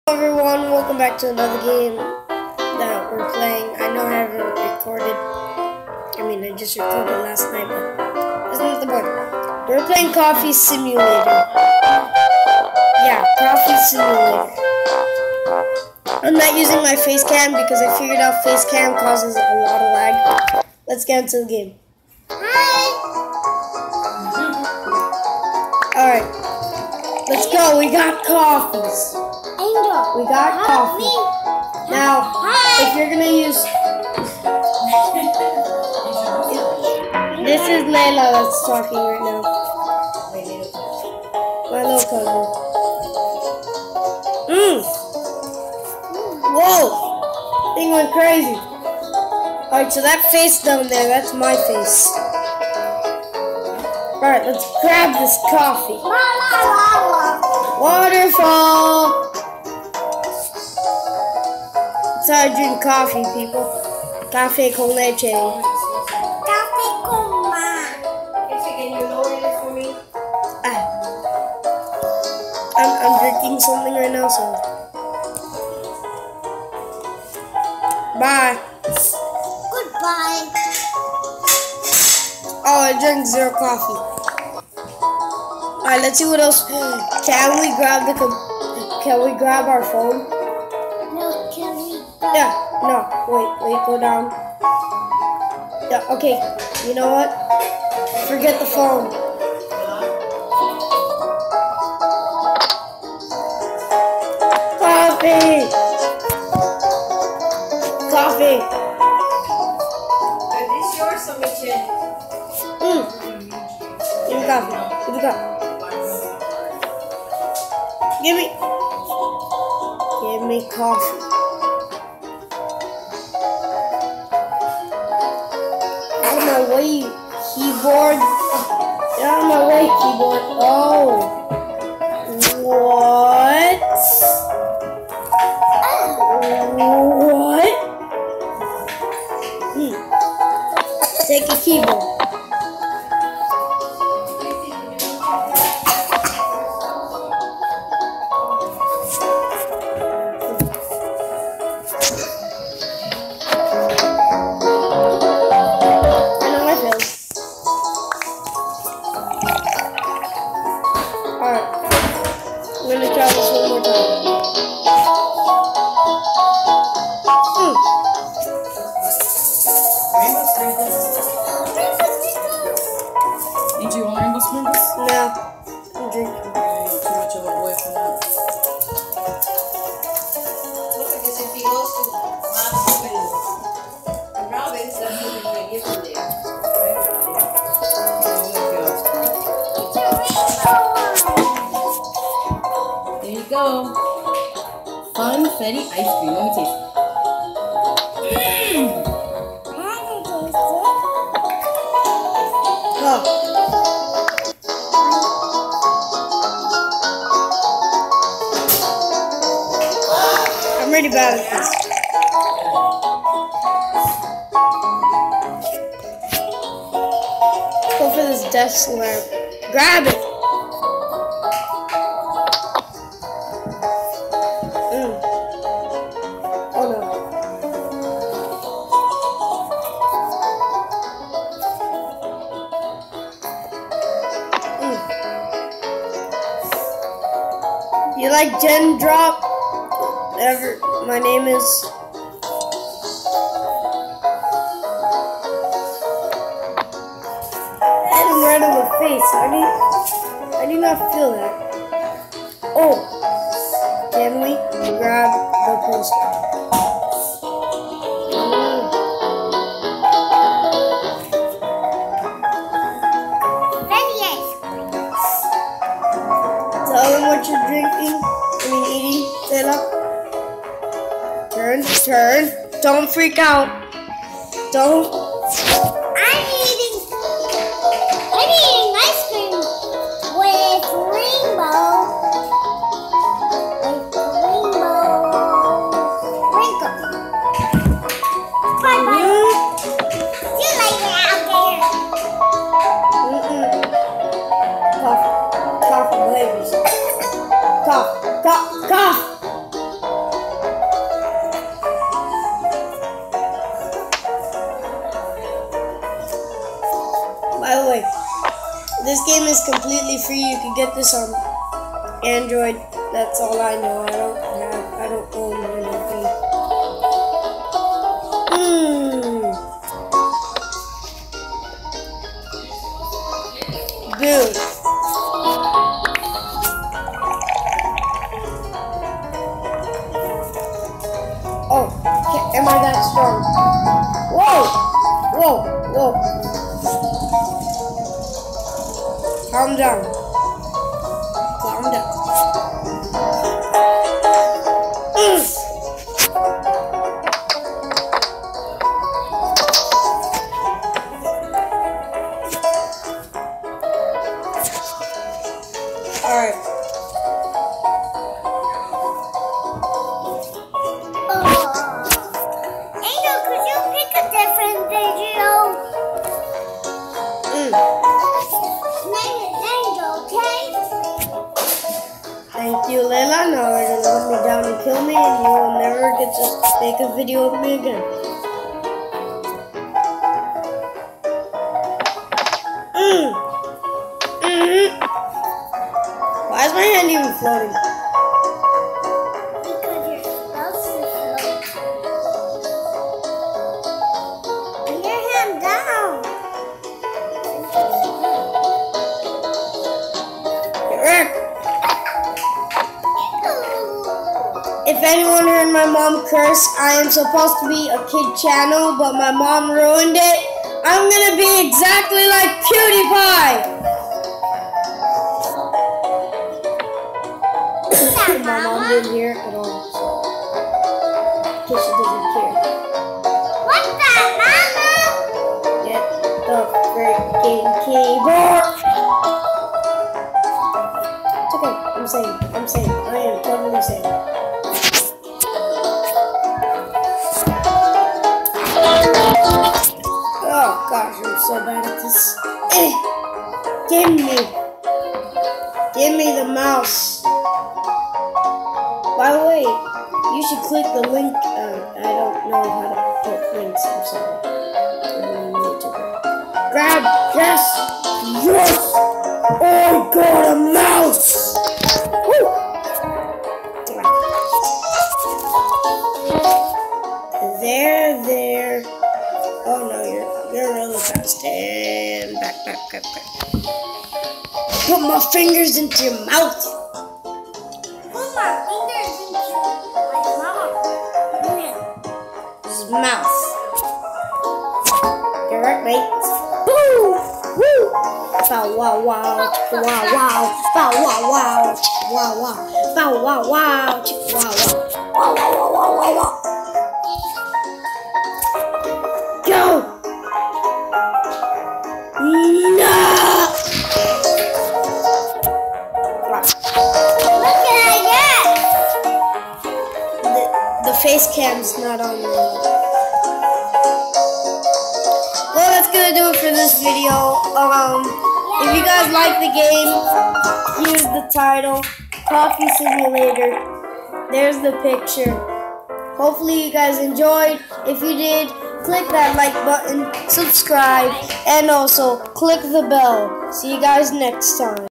Hello everyone, welcome back to another game that we're playing. I know I haven't recorded, I just recorded last night, but that's not the point. We're playing Coffee Simulator. Yeah, Coffee Simulator. I'm not using my face cam because I figured out face cam causes a lot of lag. Let's get into the game. Alright, let's go. We got coffees. We got coffee. Now, if you're gonna use... This is Layla that's talking right now. My little cousin. Whoa! Thing went crazy. Alright, so that face down there, that's my face. Alright, let's grab this coffee. Waterfall! That's how I drink coffee, people. Café con leche. Café con ma. Can you lower it for me? I'm drinking something right now, so. Bye. Goodbye. Oh, I drank zero coffee. Alright, let's see what else. Can we grab our phone? No, can we go? Yeah, no, wait, go down. Yeah, okay, you know what? Forget the phone. Coffee! Coffee! Is this yours or Michelle? Give me coffee. Give me coffee. Give me coffee. Out of my way, keyboard. Get out of my way, keyboard. Oh. What? What? Take a keyboard. Alright, I'm gonna try this one more time. Rainbow sprinkles. Need you want rainbow sprinkles? No, I'm drinking. You're too much of a boy for that. Look at this, if he goes to Mom's and Robin's, that's what we're going to give him there. There you go. Funfetti ice cream. Let me taste it. Oh. I'm really bad at this. Let's go for this desk lamp. Grab it! Oh no. You like Gen Drop? Whatever my name is. Hit him right on the face. I do not feel that. Oh, can we grab the poster? Ready ice cream. Tell them what you're drinking. Eating. Taylor. Turn. Don't freak out. Don't. I'm eating ice cream with rainbow sprinkles. Bye bye. See you later out there. Cough, flavors. Cough. This game is completely free. You can get this on Android. That's all I know. I don't own anything. Good. Oh, am I that strong? Whoa! Whoa! Whoa! Calm down. Calm down. Alright. Angel, could you pick a different video? Name it Angel, okay? Thank you, Layla. Now you're gonna hunt me down and kill me, and you will never get to make a video of me again. Why is my hand even floating? Because your mouse is slow. Put your hand down. Eric, if anyone heard my mom curse, I am supposed to be a kid channel, but my mom ruined it. I'm gonna be exactly like PewDiePie. My mom didn't hear it at all, so in case she doesn't care. What's that, Mama? Get the freaking keyboard. It's okay. I'm saying. I am totally saying. Oh gosh, I'm so bad at this. Give me the mouse. By the way, you should click the link. I don't know how to put links. I'm sorry. Grab, yes. Oh, I got a mouse. Woo. There. Oh no, you're really fast. And back. Put my fingers into your mouth. Put my fingers into my mouth. Mouth. You're right, mate. Woo! Woo! Bow wow wow, wow wow, bow wow wow, wow wow, bow wow wow, wow wow, wow wow wow. Go! No! What can I get? The face cam's not on the. Well, that's gonna do it for this video. If you guys like the game, here's the title, Coffee Simulator. There's the picture. Hopefully you guys enjoyed. If you did, click that like button, subscribe, and also click the bell. See you guys next time.